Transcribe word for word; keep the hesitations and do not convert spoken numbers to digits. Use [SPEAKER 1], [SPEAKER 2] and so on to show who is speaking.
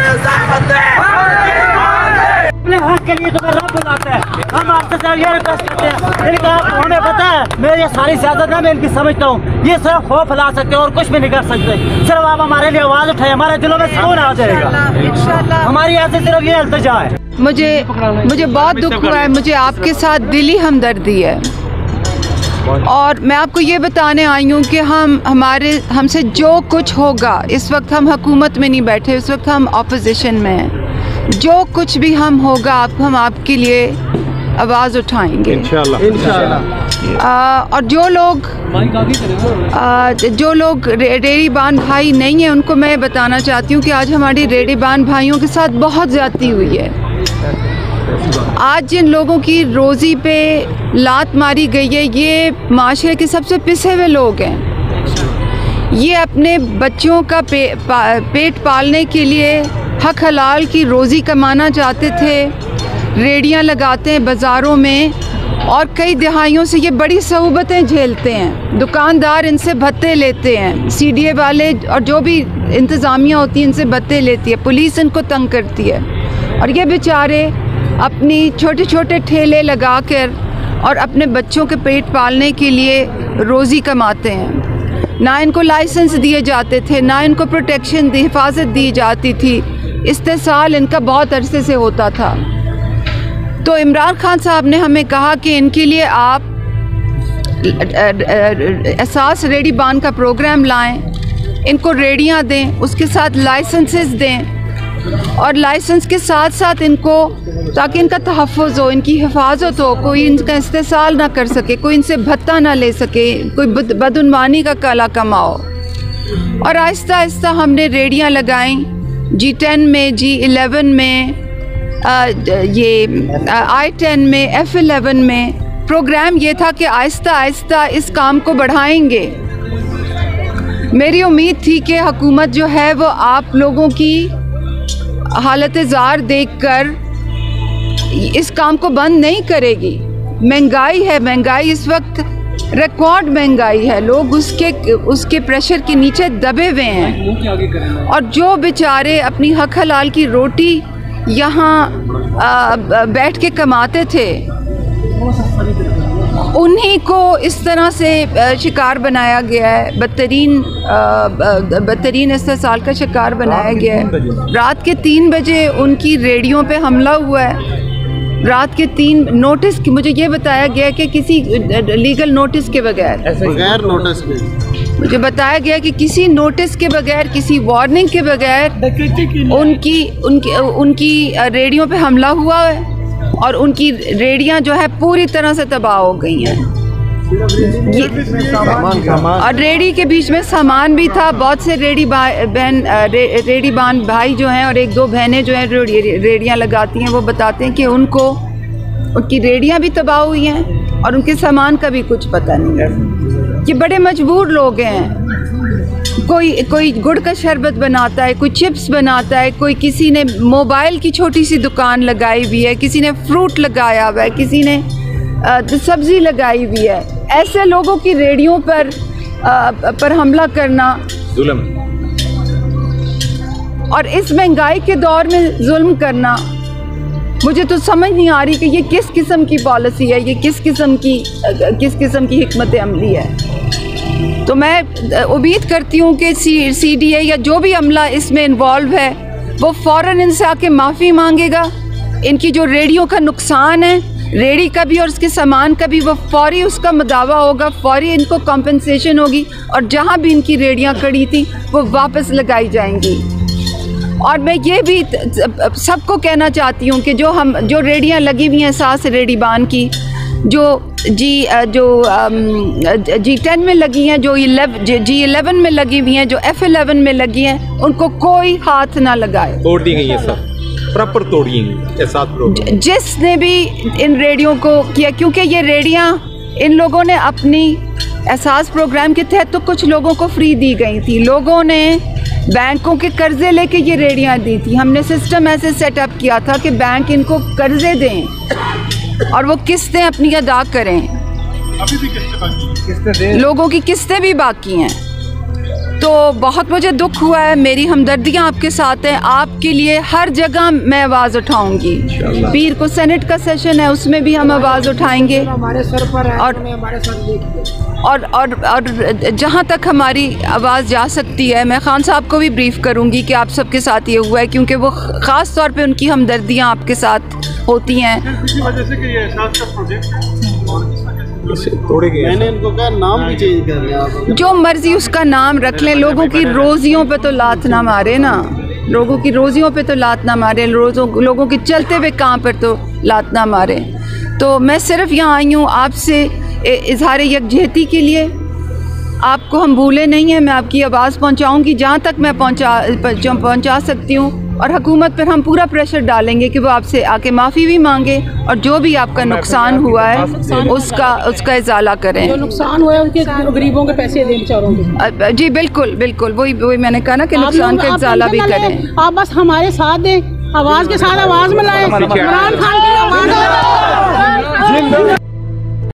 [SPEAKER 1] अपने हक के लिए तुम्हें रब बुलाता है। हम आपसे सर ये रिक्वेस्ट करते हैं, इनका हमें पता है, मैं ये सारी सियासत ना मैं इनकी समझता हूँ, ये सिर्फ खौफ फैला सकते हैं और कुछ भी नहीं कर सकते। सिर्फ आप हमारे लिए आवाज़ उठाए, हमारे दिलों में सुकून आ जाएगा। हमारी ऐसे सिर्फ ये इल्तिजा है।
[SPEAKER 2] मुझे मुझे बहुत दुख हुआ है, मुझे आपके साथ दिली हमदर्दी है और मैं आपको ये बताने आई हूँ कि हम हमारे हमसे जो कुछ होगा, इस वक्त हम हुकूमत में नहीं बैठे, इस वक्त हम ऑपोजिशन में हैं, जो कुछ भी हम होगा आप हम आपके लिए आवाज़ उठाएंगे इंशाल्लाह इंशाल्लाह। और जो लोग आ, जो लोग रे, रेडीबान भाई नहीं हैं उनको मैं बताना चाहती हूँ कि आज हमारी रेडीबान भाइयों के साथ बहुत ज़्यादती हुई है। आज जिन लोगों की रोज़ी पे लात मारी गई है, ये माशरे के सबसे पिसे हुए लोग हैं। ये अपने बच्चों का पे, पा, पेट पालने के लिए हक हलाल की रोज़ी कमाना चाहते थे, रेडियां लगाते हैं बाज़ारों में और कई दिहाइयों से ये बड़ी सहुबतें झेलते हैं। दुकानदार इनसे भत्ते लेते हैं, सी डी ए वाले और जो भी इंतज़ामिया होती है इनसे भत्ते लेती है, पुलिस इनको तंग करती है और ये बेचारे अपनी छोटे छोटे ठेले लगा कर और अपने बच्चों के पेट पालने के लिए रोज़ी कमाते हैं। ना इनको लाइसेंस दिए जाते थे, ना इनको प्रोटेक्शन दी हिफाजत दी जाती थी, इस्तेसाल इनका बहुत अरसे से होता था। तो इमरान खान साहब ने हमें कहा कि इनके लिए आप एहसास रेडीबान का प्रोग्राम लाएं, इनको रेडियां दें, उसके साथ लाइसेंसेस दें और लाइसेंस के साथ साथ इनको, ताकि इनका तहफ़्फ़ुज़ हो, इनकी हिफाजत हो, कोई इनका इस्तेसाल ना कर सके, कोई इनसे भत्ता ना ले सके, कोई बदउनवानी का काला कमाओ। और आहिस्ता आहिस्ता हमने रेडियां लगाई जी टेन में, जी इलेवन में, आ, ये आई टेन में, एफ इलेवन में। प्रोग्राम ये था कि आहिस्ता आहिस्ता इस काम को बढ़ाएंगे। मेरी उम्मीद थी कि हुकूमत जो है वो आप लोगों की हालत ज़ार देखकर इस काम को बंद नहीं करेगी। महंगाई है, महंगाई इस वक्त रिकॉर्ड महंगाई है, लोग उसके उसके प्रेशर के नीचे दबे हुए हैं और जो बेचारे अपनी हक हलाल की रोटी यहाँ बैठ के कमाते थे उन्हीं को इस तरह से शिकार बनाया गया है, बदतरीन बदतरीन इस्तेसाल का शिकार बनाया गया है। रात के तीन बजे उनकी रेडियो पे हमला हुआ है। रात के तीन नोटिस, मुझे ये बताया गया कि किसी लीगल नोटिस के बगैर बगैर नोटिस के मुझे बताया गया कि किसी नोटिस के बगैर, किसी वार्निंग के बगैर उनकी उनकी उनकी रेडियो पे हमला हुआ है और उनकी रेडियां जो है पूरी तरह से तबाह हो गई हैं। और रेडी के बीच में सामान भी था। बहुत से रेडी बहन रे, रेडीबान भाई जो हैं और एक दो बहनें जो हैं रेडियां लगाती हैं, वो बताते हैं कि उनको उनकी रेडियां भी तबाह हुई हैं और उनके सामान का भी कुछ पता नहीं है। ये बड़े मजबूर लोग हैं। कोई कोई गुड़ का शरबत बनाता है, कोई चिप्स बनाता है, कोई किसी ने मोबाइल की छोटी सी दुकान लगाई हुई है, किसी ने फ्रूट लगाया हुआ है, किसी ने सब्ज़ी लगाई हुई है। ऐसे लोगों की रेडियो पर आ, पर हमला करना जुल्म, और इस महंगाई के दौर में जुल्म करना, मुझे तो समझ नहीं आ रही कि ये किस किस्म की पॉलिसी है, ये किस किस्म की किस किस्म की हिकमत अमली है। तो मैं उम्मीद करती हूँ कि सी सी डी ए या जो भी अमला इसमें इन्वॉल्व है वो फ़ौरन इनसे आके माफ़ी मांगेगा। इनकी जो रेडियो का नुकसान है, रेडी का भी और उसके सामान का भी, वो फौरी उसका मुदावा होगा, फौरी इनको कॉम्पनसेशन होगी और जहाँ भी इनकी रेडियाँ खड़ी थी वो वापस लगाई जाएंगी। और मैं ये भी सबको कहना चाहती हूँ कि जो हम जो रेडियाँ लगी हुई हैं सास रेडीबान की, जो जी जो जी टेन में लगी हैं, जो इलेवन जी इलेवन में लगी हुई हैं, जो एफ इलेवन में लगी हैं, उनको कोई हाथ ना लगाए।
[SPEAKER 3] तोड़ दी गई है सब, प्रॉपर तोड़ी गई।
[SPEAKER 2] जिसने भी इन रेडियो को किया, क्योंकि ये रेडियाँ इन लोगों ने अपनी एहसास प्रोग्राम के तहत तो कुछ लोगों को फ्री दी गई थी, लोगों ने बैंकों के कर्जे लेके ये रेडियाँ दी थी। हमने सिस्टम ऐसे सेटअप किया था कि बैंक इनको कर्जे दें और वो किस्तें अपनी अदा करें। अभी भी किस्तें बाकी हैं, लोगों की किस्तें भी बाकी हैं। तो तो बहुत मुझे दुख हुआ है, मेरी हमदर्दियाँ आपके साथ हैं। आपके लिए हर जगह मैं आवाज़ उठाऊंगी। पीर को सेनेट का सेशन है, उसमें भी हम आवाज़ उठाएंगे।
[SPEAKER 4] हमारे सर पर है,
[SPEAKER 2] और हमारे साथ और और और जहाँ तक हमारी आवाज़ जा सकती है, मैं खान साहब को भी ब्रीफ करूँगी कि आप सबके साथ ये हुआ है, क्योंकि वो ख़ास तौर पे उनकी हमदर्दियाँ आपके साथ होती हैं।
[SPEAKER 5] इसी वजह से कि ये एहसास का प्रोजेक्ट
[SPEAKER 3] तोड़े गए।
[SPEAKER 6] मैंने इनको कहा नाम भी चेंज कर दिया।
[SPEAKER 2] जो मर्जी उसका नाम रख लें, लोगों की रोजियों पे तो लात ना मारे ना, लोगों की रोजियों पे तो लात ना मारे, रोजों लोगों के चलते हुए काम पर तो लात ना मारे। तो मैं सिर्फ यहाँ आई हूँ आपसे इजहार यकजहती के लिए। आपको हम भूले नहीं हैं, मैं आपकी आवाज़ पहुँचाऊँगी जहाँ तक मैं पहुँचा पहुँचा सकती हूँ, और हुकूमत पर हम पूरा प्रेशर डालेंगे कि वो आपसे आके माफ़ी भी मांगे और जो भी आपका नुकसान हुआ है उसका उसका इजाला करें।
[SPEAKER 4] जो नुकसान हुआ है उनके गरीबों के पैसे दें बेचारों को।
[SPEAKER 2] जी बिल्कुल बिल्कुल, वही वही मैंने कहा ना कि नुकसान का इजाला भी करें।
[SPEAKER 4] आप बस हमारे साथ दें, आवाज़ के साथ आवाज़ मिलाएं, इमरान खान की आवाज़